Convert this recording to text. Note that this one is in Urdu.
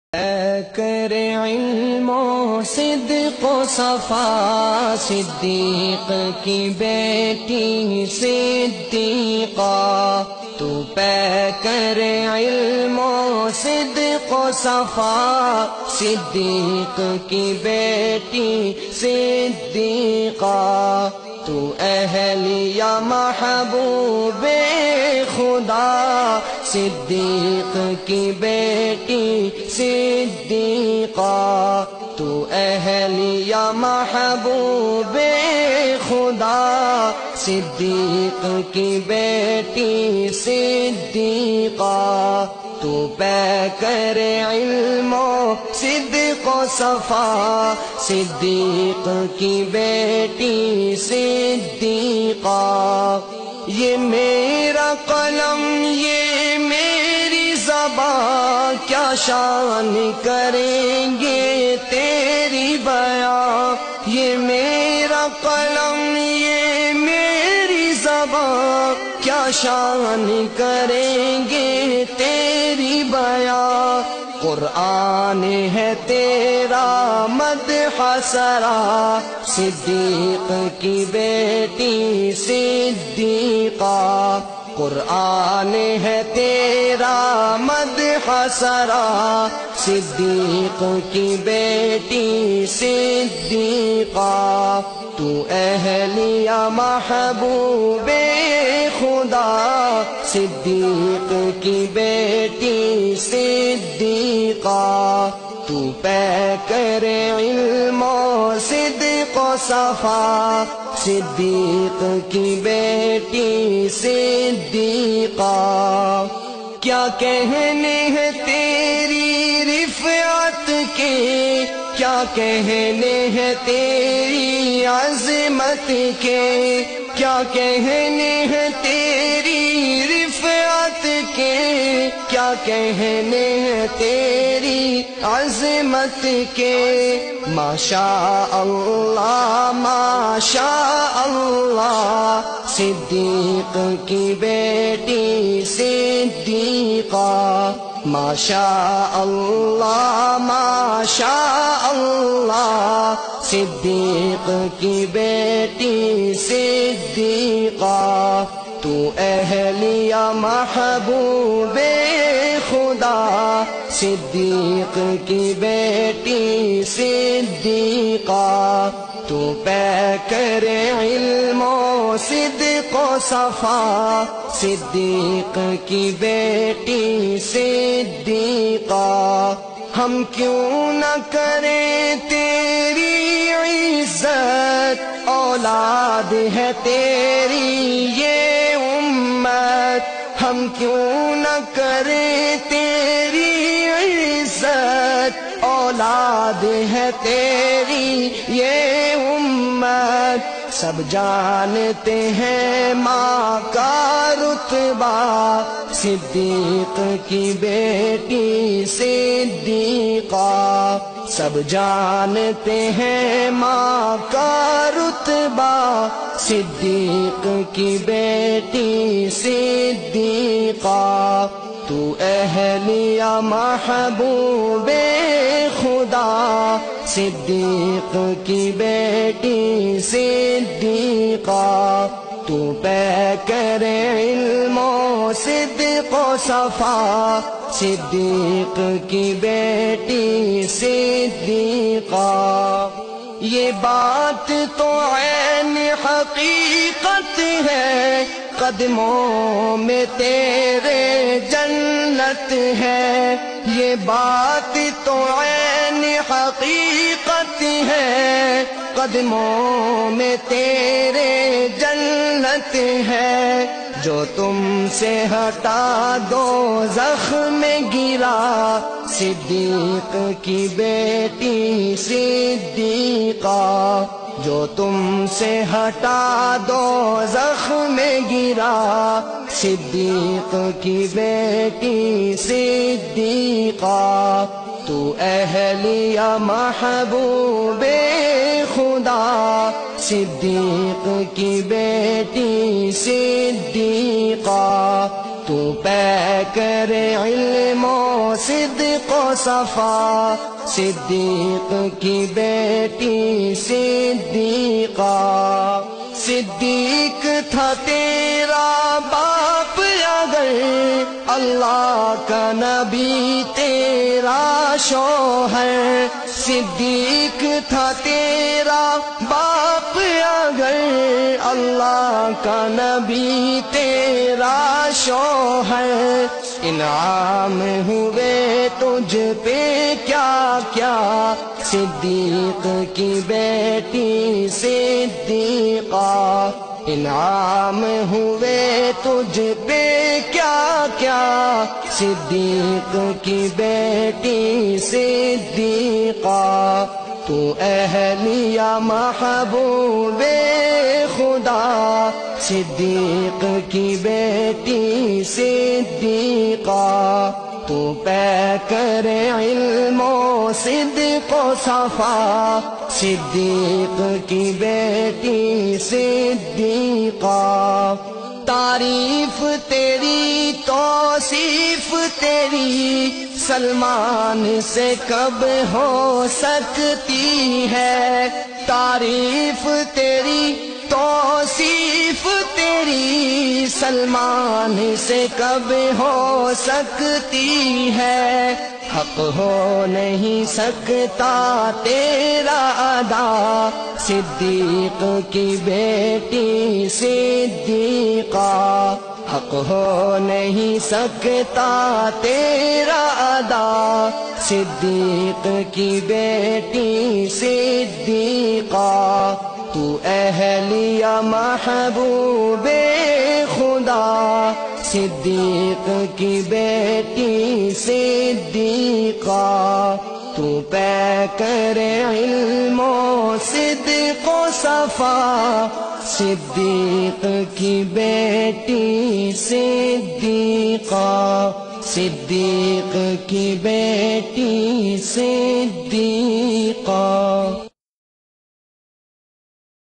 کر علم و صدق و صفا صدیق کی بیٹی صدیقہ، تو پے کر علم و صدق و صفا صدیق کی بیٹی صدیقہ، تو اہل یا محبوب خدا صدیق کی بیٹی صدیقہ، تو اہل یا محبوب خدا صدیق کی بیٹی صدیقہ، تو پے کر علم و صدق و صفا صدیق کی بیٹی صدیقہ۔ یہ میرا قلم یہ میری زبان کیا شان کریں گے تیری بیاں، یہ میرا قلم یہ میری زبان کیا شان کریں گے تیری بیاں، قرآن ہے تیرا مدح سرا صدیق کی بیٹی صدیقہ، قرآن ہے تیرا مدح سرا صدیق کی بیٹی صدیقہ، تو اہل یا محبوب خدا صدیق کی بیٹی صدیقہ، تو پے کر علم و صدق و صفا صدیق کی بیٹی صدیقہ۔ کیا کہنے ہیں تیری رفعت کے، کیا کہنے ہیں تیری عظمت کے، کیا کہنے ہیں تیری رفعت کے، کیا کہنے ہیں تیری عظمت کے، ماشاء اللہ ماشاء اللہ صدیق کی بیٹی صدیقہ، ماشاء اللہ ماشاء اللہ صدیق کی بیٹی صدیقہ، تو اہل یا محبوب خدا صدیق کی بیٹی صدیقہ، تو پے کر علم و صدق و صفا صدیق کی بیٹی صدیقہ، ہم کیوں نہ کریں تیری عزت، اولاد ہے تیری یہ امت، ہم کیوں نہ کریں تیری عزت، اولاد ہے تیری یہ امت، سب جانتے ہیں ماں کا رتبہ صدیق کی بیٹی صدیقہ، سب جانتے ہیں ماں کا رتبہ صدیق کی بیٹی صدیقہ، تو اہل یا محبوب خدا صدیق کی بیٹی صدیقہ، تو پے کر علم و صدق و صفا صدیق کی بیٹی صدیقہ۔ یہ بات تو عین حقیقت ہے، قدموں میں تیرے جنت ہے، یہ بات تو عین حقیقت ہے، قدموں میں تیرے جنت ہے، جو تم سے ہٹا دوزخ میں گرا صدیق کی بیٹی صدیقہ، جو تم سے ہٹا دوزخ میں گرا صدیق کی بیٹی صدیقہ، تو اہل یا محبوب خدا صدیق کی بیٹی صدیقہ، تو پیکر علم و صدق و صفا صدیق کی بیٹی صدیقہ صدیق تھا تیرا باپ اگر اللہ کا نبی تیرا شوہر صدیق تھا تیرا باپ اگر اللہ کا نبی تیرا شوہر انعام ہوئے تجھ پہ کیا کیا صدیق کی بیٹی صدیقہ انعام ہوئے تجھ پہ کیا کیا صدیق کی بیٹی صدیقہ تو اہلیہ محبوب خدا صدیق کی بیٹی صدیقہ تو پیکر علم و صدق و صفا صدیق کی بیٹی صدیقہ تعریف تیری توصیف تیری سلمان سے کب ہو سکتی ہے تعریف تیری توصیف تیری سلمان سے کب ہو سکتی ہے حق ہو نہیں سکتا تیرا ادا صدیق کی بیٹی صدیقہ حق ہو نہیں سکتا تیرا ادا صدیق کی بیٹی صدیقہ تو اہلیہ محبوب خدا صدیق کی بیٹی صدیقہ تو پیکر علم و صدق و صفا صدیق کی بیٹی صدیقہ صدیق کی بیٹی صدیقہ